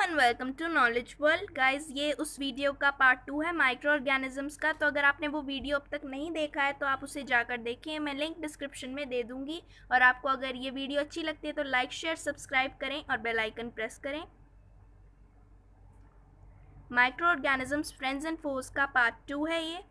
And welcome to Knowledge World guys. ये उस video का पार्ट 2 है माइक्रो ऑर्गेनिजम्स का। तो अगर आपने वो वीडियो अब तक नहीं देखा है तो आप उसे जाकर देखें, मैं लिंक डिस्क्रिप्शन में दे दूंगी। और आपको अगर ये वीडियो अच्छी लगती है तो लाइक शेयर सब्सक्राइब करें और बेल आइकन प्रेस करें। Micro organisms friends and force का पार्ट 2 है ये।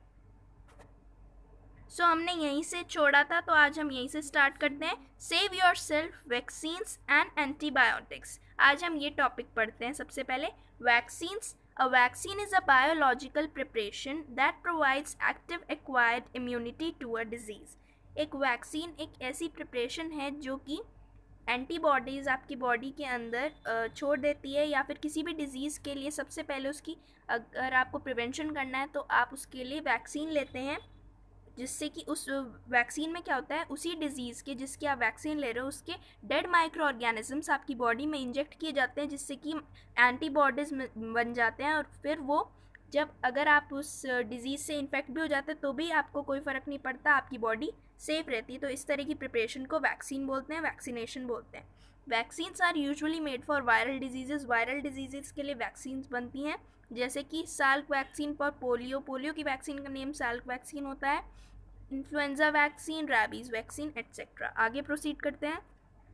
हमने यहीं से छोड़ा था तो आज हम यहीं से स्टार्ट करते हैं। Save yourself, vaccines and antibiotics. आज हम ये टॉपिक पढ़ते हैं। सबसे पहले vaccines. A vaccine is a biological preparation that provides active acquired immunity to a disease. एक वैक्सीन एक ऐसी प्रिपरेशन है जो कि एंटीबॉडीज़ आपकी बॉडी के अंदर छोड़ देती है, या फिर किसी भी डिज़ीज़ के लिए सबसे पहले उसकी अगर आपको प्रिवेंशन करना है तो आप उसके लिए वैक्सीन लेते हैं, जिससे कि उस वैक्सीन में क्या होता है, उसी डिज़ीज़ के जिसकी आप वैक्सीन ले रहे हो उसके डेड माइक्रो ऑर्गेनिजम्स आपकी बॉडी में इंजेक्ट किए जाते हैं, जिससे कि एंटीबॉडीज़ बन जाते हैं। और फिर वो जब अगर आप उस डिज़ीज़ से इन्फेक्ट भी हो जाते हैं तो भी आपको कोई फ़र्क नहीं पड़ता, आपकी बॉडी सेफ रहती है। तो इस तरह की प्रिपरेशन को वैक्सीन बोलते हैं, वैक्सीनेशन बोलते हैं। Vaccines are usually made for viral disease. Viral disease के लिए वैक्सीन्स बनती हैं, जैसे कि Salk vaccine for polio. Polio की वैक्सीन का नेम साल्क वैक्सीन होता है। Influenza vaccine, rabies vaccine etcetera. आगे प्रोसीड करते हैं।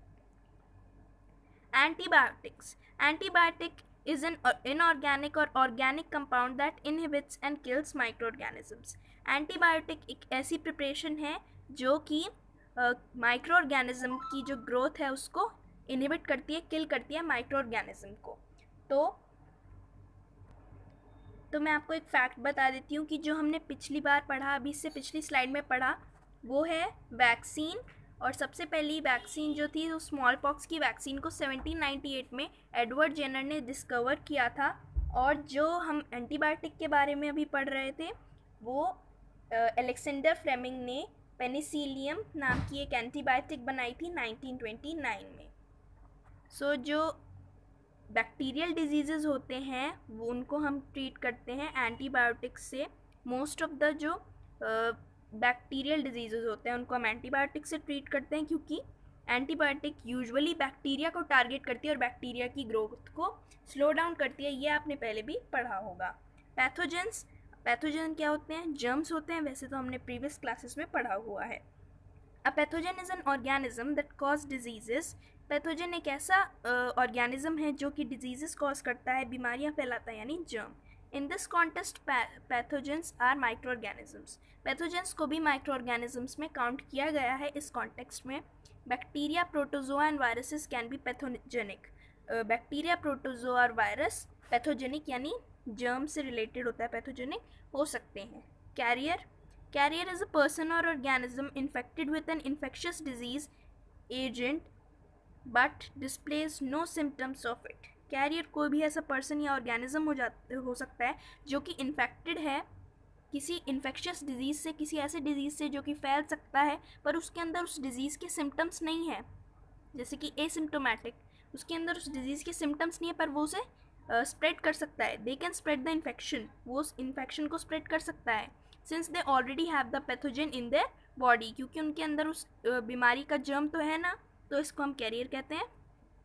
Antibiotics. Antibiotic is an inorganic or organic compound that inhibits and kills microorganisms. Antibiotic एक ऐसी प्रिपरेशन है जो कि माइक्रो ऑर्गेनिज्म की जो ग्रोथ है उसको इनहिबिट करती है, किल करती है माइक्रो ऑर्गेनिज्म को। तो मैं आपको एक फैक्ट बता देती हूँ कि जो हमने पिछली बार पढ़ा, अभी इससे पिछली स्लाइड में पढ़ा, वो है वैक्सीन। और सबसे पहली वैक्सीन जो थी वो स्मॉल पॉक्स की वैक्सीन को 1798 में एडवर्ड जेनर ने डिस्कवर किया था। और जो हम एंटीबायोटिक के बारे में अभी पढ़ रहे थे वो अलेक्जेंडर फ्लेमिंग ने पेनिसिलियम नाम की एक एंटीबायोटिक बनाई थी 1929 में। जो बैक्टीरियल डिजीज़ होते हैं वो उनको हम ट्रीट करते हैं एंटीबायोटिक्स से। मोस्ट ऑफ द जो बैक्टीरियल डिजीज़ होते हैं उनको हम एंटीबायोटिक से ट्रीट करते हैं, क्योंकि एंटीबायोटिक यूजुअली बैक्टीरिया को टारगेट करती है और बैक्टीरिया की ग्रोथ को स्लो डाउन करती है। ये आपने पहले भी पढ़ा होगा। पैथोजेंस। पैथोजन क्या होते हैं? जर्म्स होते हैं। वैसे तो हमने प्रीवियस क्लासेस में पढ़ा हुआ है। A pathogen is an organism that cause diseases. Pathogen एक ऐसा ऑर्गेनिज्म है जो कि डिजीजेस कॉज करता है, बीमारियां फैलाता है, यानी germ. In this contest pathogens are micro organisms. Pathogens को भी माइक्रो ऑर्गेनिजम्स में काउंट किया गया है इस कॉन्टेक्स्ट में। Bacteria, protozoa and viruses can be pathogenic. Bacteria, protozoa और वायरस पैथोजेनिक यानी जर्म से रिलेटेड होता है, पैथोजेनिक हो सकते हैं। Carrier. Carrier is a person or organism infected with an infectious disease agent but displays no symptoms of it. Carrier कोई भी ऐसा पर्सन या ऑर्गेनिज्म हो सकता है जो कि इन्फेक्टेड है किसी इन्फेक्शियस डिजीज़ से, किसी ऐसे डिजीज़ से जो कि फैल सकता है पर उसके अंदर उस डिजीज़ के सिम्टम्स नहीं है, जैसे कि एसिम्टोमेटिक। उसके अंदर उस डिजीज़ के सिम्टम्स नहीं है पर वो उसे स्प्रेड कर सकता है। They can spread the infection. वो उस इन्फेक्शन को स्प्रेड कर सकता है since they already have the pathogen in their body, क्योंकि उनके अंदर उस बीमारी का जर्म तो है ना, तो इसको हम कैरियर कहते हैं।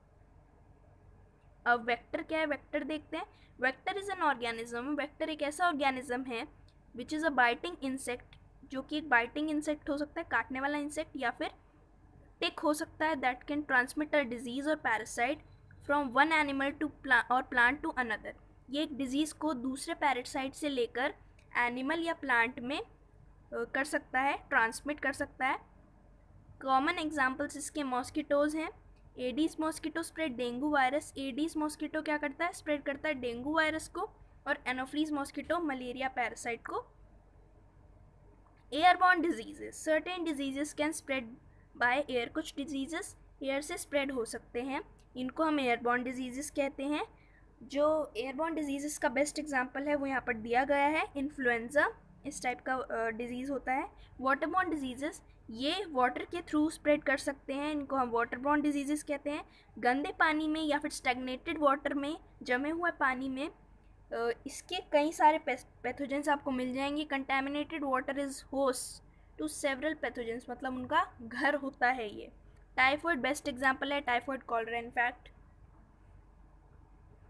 अब वेक्टर क्या है? वेक्टर देखते हैं। Vector is an organism. Vector एक ऐसा ऑर्गेनिज्म है which is a biting insect, जो कि एक बाइटिंग इंसेक्ट हो सकता है, काटने वाला इंसेक्ट, या फिर टिक हो सकता है, that can transmit a disease or parasite from one animal to plant to another. ये एक डिजीज़ को दूसरे पैरासाइट से लेकर एनिमल या प्लांट में कर सकता है, ट्रांसमिट कर सकता है। कॉमन एग्जांपल्स इसके मॉस्किटोज़ हैं। Aedes mosquito spread dengue virus. Aedes mosquito क्या करता है? स्प्रेड करता है डेंगू वायरस को। और एनोफ्लीज मॉस्किटो मलेरिया पैरासाइट को। Airborne diseases. Certain diseases can spread by air. कुछ डिजीजेस एयर से स्प्रेड हो सकते हैं, इनको हम एयरबॉर्न डिजीजेस कहते हैं। जो एयरबॉर्न डिजीज़ का बेस्ट एग्जांपल है वो यहाँ पर दिया गया है। इन्फ्लुएंजा इस टाइप का डिजीज़ होता है। वाटरबॉर्न डिजीज़, ये वाटर के थ्रू स्प्रेड कर सकते हैं, इनको हम वाटरबॉर्न डिजीज़ कहते हैं। गंदे पानी में या फिर स्टैग्नेटेड वाटर में, जमे हुए पानी में इसके कई सारे पैथोजेंस आपको मिल जाएंगे। Contaminated water is host to several pathogens, मतलब उनका घर होता है ये। टाइफॉइड बेस्ट एग्जाम्पल है, typhoid cholera in fact.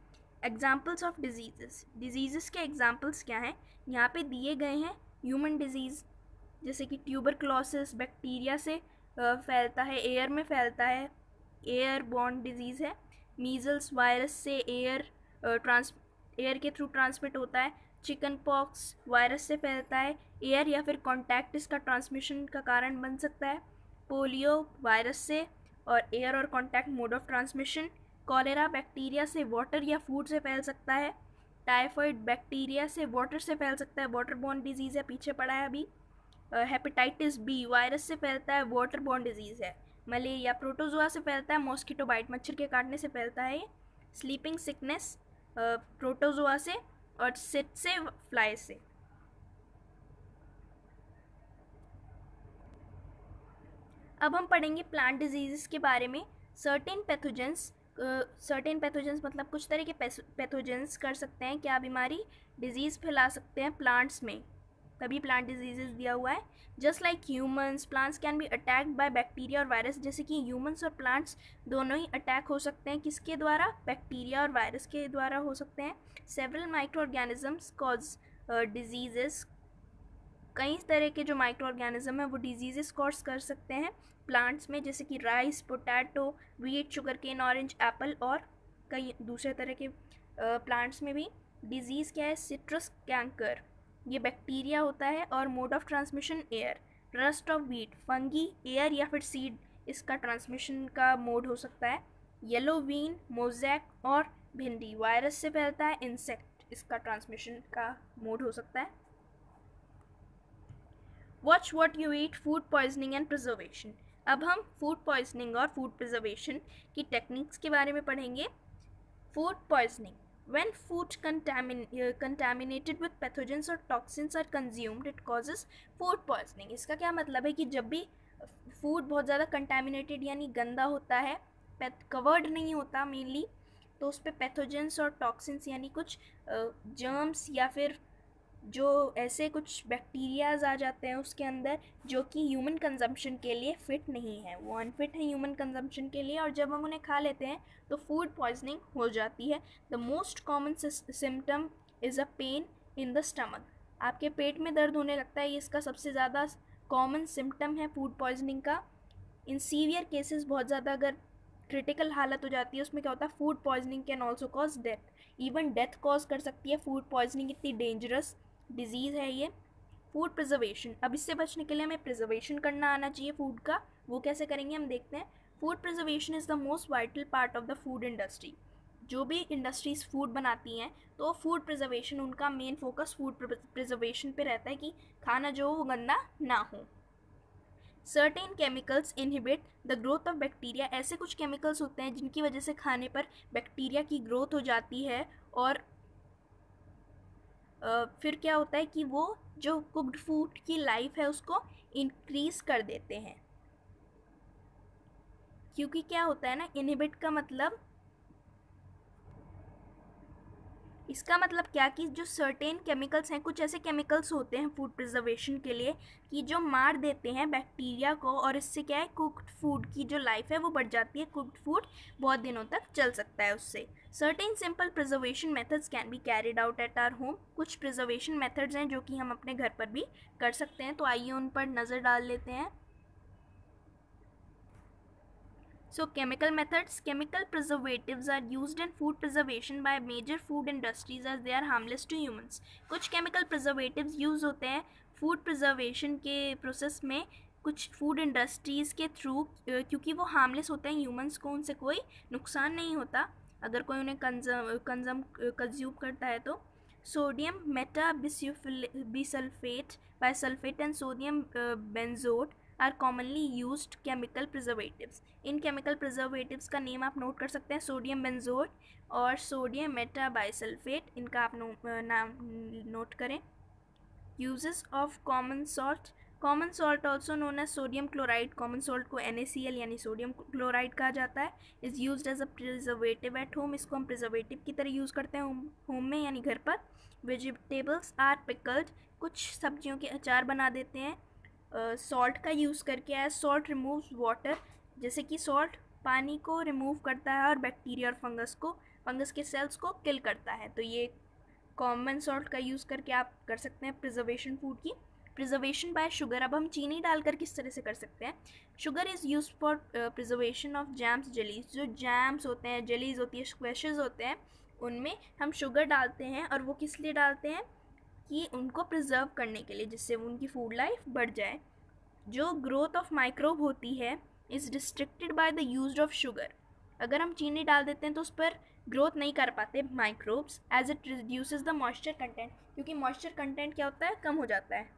Examples of diseases के एग्जाम्पल्स क्या हैं यहाँ पे दिए गए हैं। ह्यूमन डिजीज़ जैसे कि ट्यूबरक्लोसिस बैक्टीरिया से फैलता है, एयर में फैलता है, एयर बॉर्न डिजीज़ है। मीज़ल्स वायरस से एयर के थ्रू ट्रांसमिट होता है। चिकन पॉक्स वायरस से फैलता है, एयर या फिर कॉन्टैक्ट इसका ट्रांसमिशन का कारण बन सकता है। पोलियो वायरस से और एयर और contact mode of transmission. Cholera bacteria से वाटर या फूड से फैल सकता है। टाइफाइड बैक्टीरिया से वाटर से फैल सकता है, वाटर बॉर्न डिजीज़ है, पीछे पड़ा है अभी। हेपेटाइटिस बी वायरस से फैलता है, वाटर बॉर्न डिजीज़ है। मलेरिया प्रोटोजोआ से फैलता है, मॉस्किटो बाइट मच्छर के काटने से फैलता है। स्लीपिंग सिकनेस प्रोटोजोआ से और सिट से फ्लाई से। अब हम पढ़ेंगे प्लांट डिजीज़ के बारे में। सर्टेन पैथोजेंस मतलब कुछ तरह के पैथोजेंस कर सकते हैं क्या बीमारी, डिजीज़ फैला सकते हैं प्लांट्स में, तभी प्लांट डिजीजेस दिया हुआ है। Just like humans plants can be attacked by bacteria और वायरस, जैसे कि ह्यूमंस और प्लांट्स दोनों ही अटैक हो सकते हैं, किसके द्वारा, बैक्टीरिया और वायरस के द्वारा हो सकते हैं। Several micro organisms cause diseases, कई तरह के जो माइक्रो ऑर्गेनिज्म है वो डिजीजेस कॉज कर सकते हैं प्लांट्स में, जैसे कि rice, potato, wheat, sugar cane, orange, apple और कई दूसरे तरह के प्लांट्स में भी। डिजीज़ क्या है, सिट्रस कैंकर, ये बैक्टीरिया होता है और mode of transmission air. Rust of wheat, fungi, air या फिर सीड इसका ट्रांसमिशन का मोड हो सकता है। येलो वीन, मोजैक और भिंडी वायरस से फैलता है, इंसेक्ट इसका ट्रांसमिशन का मोड हो सकता है। Watch what you eat, food poisoning and preservation. अब हम फूड पॉइजनिंग और फूड प्रिजर्वेशन की टेक्निक्स के बारे में पढ़ेंगे। Food poisoning, when food contaminated with pathogens or toxins are consumed it causes food poisoning। इसका क्या मतलब है कि जब भी फूड बहुत ज़्यादा कंटेमिनेटेड यानी गंदा होता है, कवर्ड नहीं होता मेनली, तो उस पर पैथोजेंस और टॉक्सिन्स यानी कुछ जर्म्स या फिर जो ऐसे कुछ बैक्टीरियाज आ जाते हैं उसके अंदर जो कि ह्यूमन कंजम्पशन के लिए फ़िट नहीं है, वो अनफिट है ह्यूमन कंजम्पशन के लिए, और जब हम उन्हें खा लेते हैं तो फूड पॉइजनिंग हो जाती है। The most common symptom is a pain in the stomach, आपके पेट में दर्द होने लगता है, ये इसका सबसे ज़्यादा कॉमन सिम्टम है फूड पॉइजनिंग का। इन सीवियर केसेस, बहुत ज़्यादा अगर क्रिटिकल हालत हो जाती है उसमें क्या होता है, food poisoning can also cause death, even death cause कर सकती है फूड पॉइजनिंग, इतनी डेंजरस डिजीज़ है ये। फूड प्रिजर्वेशन, अब इससे बचने के लिए हमें प्रिजर्वेशन करना आना चाहिए फूड का, वो कैसे करेंगे हम देखते हैं। Food preservation is the most vital part of the food industry, जो भी इंडस्ट्रीज़ फूड बनाती हैं तो फूड प्रिजर्वेशन उनका मेन फोकस फूड प्रिजर्वेशन पे रहता है कि खाना जो वो गंदा ना हो। Certain chemicals inhibit the growth of bacteria, ऐसे कुछ केमिकल्स होते हैं जिनकी वजह से खाने पर बैक्टीरिया की ग्रोथ हो जाती है और फिर क्या होता है कि वो जो कुक्ड फूड की लाइफ है उसको इंक्रीज़ कर देते हैं। क्योंकि क्या होता है ना, इनहिबिट का मतलब, इसका मतलब क्या कि जो सर्टेन केमिकल्स हैं, कुछ ऐसे केमिकल्स होते हैं फूड प्रिजर्वेशन के लिए कि जो मार देते हैं बैक्टीरिया को, और इससे क्या है, कुक्ड फूड की जो लाइफ है वो बढ़ जाती है, कुक्ड फूड बहुत दिनों तक चल सकता है उससे। Certain simple preservation methods can be carried out at our home, कुछ प्रिजर्वेशन मेथड्स हैं जो कि हम अपने घर पर भी कर सकते हैं, तो आइए उन पर नज़र डाल लेते हैं। So chemical methods, chemical preservatives are used in food preservation by major food industries as they are harmless to humans। कुछ chemical preservatives use होते हैं food preservation के process में कुछ food industries के through, क्योंकि वो harmless होते हैं humans को, उनसे कोई नुकसान नहीं होता अगर कोई उन्हें कंज्यूम करता है तो। Sodium meta bisulphate, bisulphate and sodium benzoate are commonly used chemical preservatives. इन केमिकल प्रिजर्वेटिव्स का नेम आप नोट कर सकते हैं, सोडियम बेंजोट और सोडियम मेटा बाइसल्फेट, इनका आप नाम नोट करें। Uses of common salt, common salt also known as sodium chloride, common salt को NaCl यानी सोडियम क्लोराइड कहा जाता है। Is used as a preservative at home, इसको हम प्रिजर्वेटिव की तरह यूज़ करते हैं होम में यानी घर पर। वेजिटेबल्स आर पिकल्ड, कुछ सब्जियों के अचार बना देते हैं सॉल्ट का यूज़ करके। एज सॉल्ट रिमूव्स वाटर, जैसे कि सॉल्ट पानी को रिमूव करता है और बैक्टीरिया और फंगस को फंगस के सेल्स को किल करता है। तो ये कॉमन सॉल्ट का यूज़ करके आप कर सकते हैं प्रिजर्वेशन फूड की। प्रिजर्वेशन बाय शुगर, अब हम चीनी डालकर किस तरह से कर सकते हैं। Sugar is use for preservation of jams jellies, जो जैम्स होते हैं, जेलीज होती है, स्क्वैशेस होते हैं, उनमें हम शुगर डालते हैं। और वो किस लिए डालते हैं कि उनको प्रिजर्व करने के लिए, जिससे उनकी फूड लाइफ बढ़ जाए। जो ग्रोथ ऑफ माइक्रोब होती है is restricted by the use of sugar. अगर हम चीनी डाल देते हैं तो उस पर ग्रोथ नहीं कर पाते microbes, as it reduces the moisture content, क्योंकि मॉइस्चर कंटेंट क्या होता है, कम हो जाता है।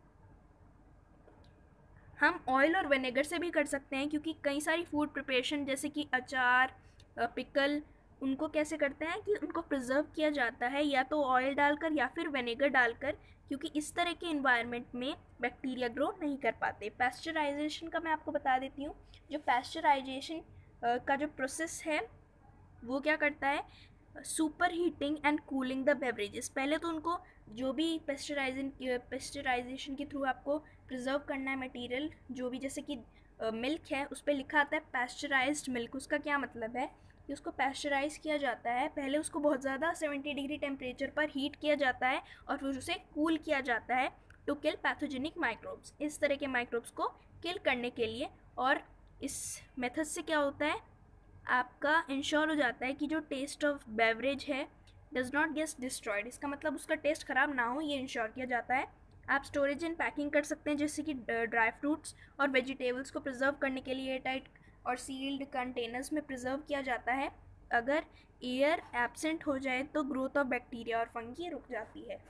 हम ऑयल और विनेगर से भी कर सकते हैं, क्योंकि कई सारी फूड प्रिपरेशन जैसे कि अचार, पिकल, उनको कैसे करते हैं कि उनको प्रिजर्व किया जाता है या तो ऑयल डालकर या फिर विनेगर डालकर, क्योंकि इस तरह के इन्वायरमेंट में बैक्टीरिया ग्रो नहीं कर पाते। पैस्चराइजेशन का मैं आपको बता देती हूँ। जो पैस्चराइजेशन का जो प्रोसेस है वो क्या करता है, super heating and cooling the beverages. पहले तो उनको जो भी पेस्चराइजेशन के थ्रू आपको प्रिजर्व करना है मटेरियल, जो भी जैसे कि मिल्क है उस पर लिखा आता है पैस्चराइज्ड मिल्क। उसका क्या मतलब है कि उसको पैस्चराइज किया जाता है, पहले उसको बहुत ज़्यादा 70 डिग्री टेम्परेचर पर हीट किया जाता है और फिर उसे कूल किया जाता है टू किल पैथोजेनिक माइक्रोब्स, इस तरह के माइक्रोब्स को किल करने के लिए। और इस मेथड से क्या होता है, आपका इंश्योर हो जाता है कि जो टेस्ट ऑफ बेवरेज है डज नॉट गेट डिस्ट्रॉयड, इसका मतलब उसका टेस्ट ख़राब ना हो, ये इंश्योर किया जाता है। आप स्टोरेज एंड पैकिंग कर सकते हैं, जैसे कि ड्राई फ्रूट्स और वेजिटेबल्स को प्रिजर्व करने के लिए एयरटाइट और सील्ड कंटेनर्स में प्रिजर्व किया जाता है। अगर एयर एब्सेंट हो जाए तो ग्रोथ ऑफ बैक्टीरिया और फंगी रुक जाती है।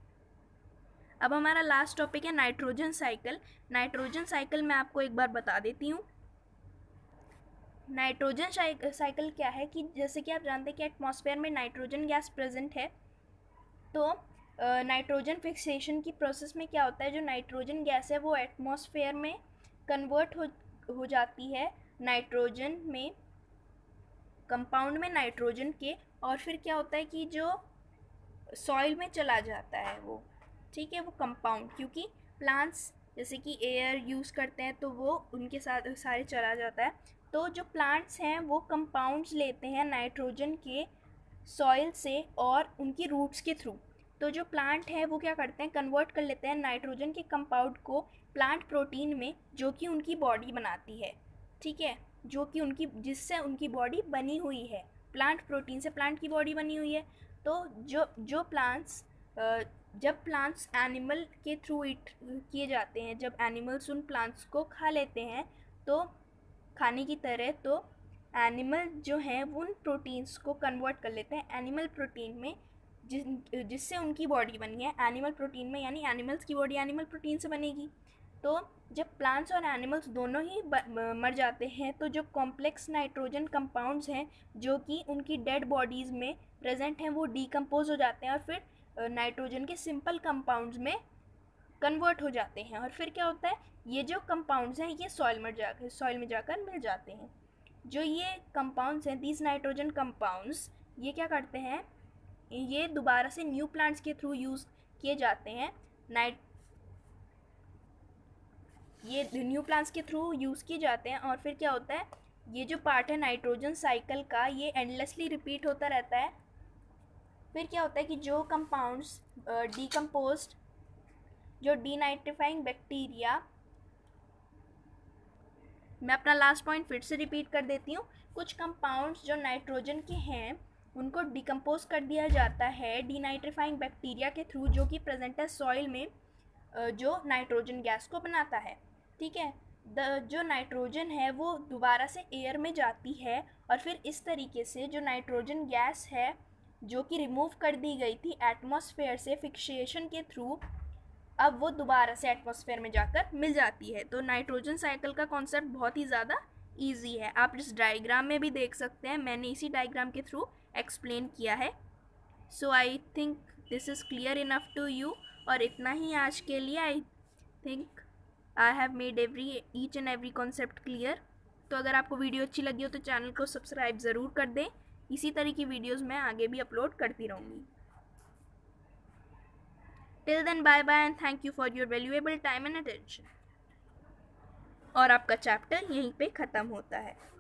अब हमारा लास्ट टॉपिक है नाइट्रोजन साइकिल। नाइट्रोजन साइकिल मैं आपको एक बार बता देती हूँ। नाइट्रोजन साइकिल क्या है कि जैसे कि आप जानते हैं कि एटमॉस्फेयर में नाइट्रोजन गैस प्रेजेंट है। तो नाइट्रोजन फिक्सेशन की प्रोसेस में क्या होता है, जो नाइट्रोजन गैस है वो एटमॉस्फेयर में कन्वर्ट हो जाती है नाइट्रोजन में, कंपाउंड में नाइट्रोजन के, और फिर क्या होता है कि जो सॉइल में चला जाता है वो, ठीक है, वो कंपाउंड, क्योंकि प्लांट्स जैसे कि एयर यूज़ करते हैं तो वो उनके साथ सारे चला जाता है। तो जो प्लांट्स हैं वो कंपाउंड्स लेते हैं नाइट्रोजन के सॉइल से और उनकी रूट्स के थ्रू। तो जो प्लांट है वो क्या करते हैं, कन्वर्ट कर लेते हैं नाइट्रोजन के कंपाउंड को प्लांट प्रोटीन में, जो कि उनकी बॉडी बनाती है, ठीक है, जो कि उनकी, जिससे उनकी बॉडी बनी हुई है, प्लांट प्रोटीन से प्लांट की बॉडी बनी हुई है। तो जो प्लांट्स, जब प्लांट्स एनिमल के थ्रू ईट किए जाते हैं, जब एनिमल्स उन प्लांट्स को खा लेते हैं तो खाने की तरह, तो एनिमल जो हैं वो उन प्रोटीन्स को कन्वर्ट कर लेते हैं एनिमल प्रोटीन में, जिससे उनकी बॉडी बनी है एनिमल प्रोटीन में, यानी एनिमल्स की बॉडी एनिमल प्रोटीन से बनेगी। तो जब प्लांट्स और एनिमल्स दोनों ही मर जाते हैं तो जो कॉम्प्लेक्स नाइट्रोजन कंपाउंड्स हैं जो कि उनकी डेड बॉडीज़ में प्रेजेंट हैं वो डीकम्पोज हो जाते हैं और फिर नाइट्रोजन के सिंपल कंपाउंड्स में कन्वर्ट हो जाते हैं। और फिर क्या होता है, ये जो कंपाउंड्स हैं ये सॉइल में जाकर मिल जाते हैं। जो ये कंपाउंड्स हैं, दीज नाइट्रोजन कंपाउंड्स, ये क्या करते हैं, ये दोबारा से न्यू प्लांट्स के थ्रू यूज़ किए जाते हैं। ये न्यू प्लांट्स के थ्रू यूज़ किए जाते हैं और फिर क्या होता है, ये जो पार्ट है नाइट्रोजन साइकिल का ये एंडलेसली रिपीट होता रहता है। फिर क्या होता है कि जो कंपाउंड्स डीकम्पोज्ड, जो डीनाइट्रीफाइंग बैक्टीरिया, मैं अपना लास्ट पॉइंट फिर से रिपीट कर देती हूँ। कुछ कंपाउंड्स जो नाइट्रोजन के हैं उनको डिकम्पोज कर दिया जाता है डीनाइट्रीफाइंग बैक्टीरिया के थ्रू, जो कि प्रेजेंट है सॉइल में, जो नाइट्रोजन गैस को बनाता है, ठीक है। जो नाइट्रोजन है वो दोबारा से एयर में जाती है और फिर इस तरीके से जो नाइट्रोजन गैस है जो कि रिमूव कर दी गई थी एटमॉस्फेयर से फिक्सेशन के थ्रू, अब वो दोबारा से एटमॉस्फेयर में जाकर मिल जाती है। तो नाइट्रोजन साइकिल का कॉन्सेप्ट बहुत ही ज़्यादा ईजी है, आप इस डायग्राम में भी देख सकते हैं, मैंने इसी डायग्राम के थ्रू एक्सप्लेन किया है। So I think this is clear enough to you. और इतना ही आज के लिए। I think I have made each and every concept clear. तो अगर आपको वीडियो अच्छी लगी हो तो चैनल को सब्सक्राइब ज़रूर कर दें, इसी तरह की वीडियोज़ मैं आगे भी अपलोड करती रहूँगी। Till then, bye bye and thank you for your valuable time and attention। और आपका चैप्टर यहीं पे ख़त्म होता है।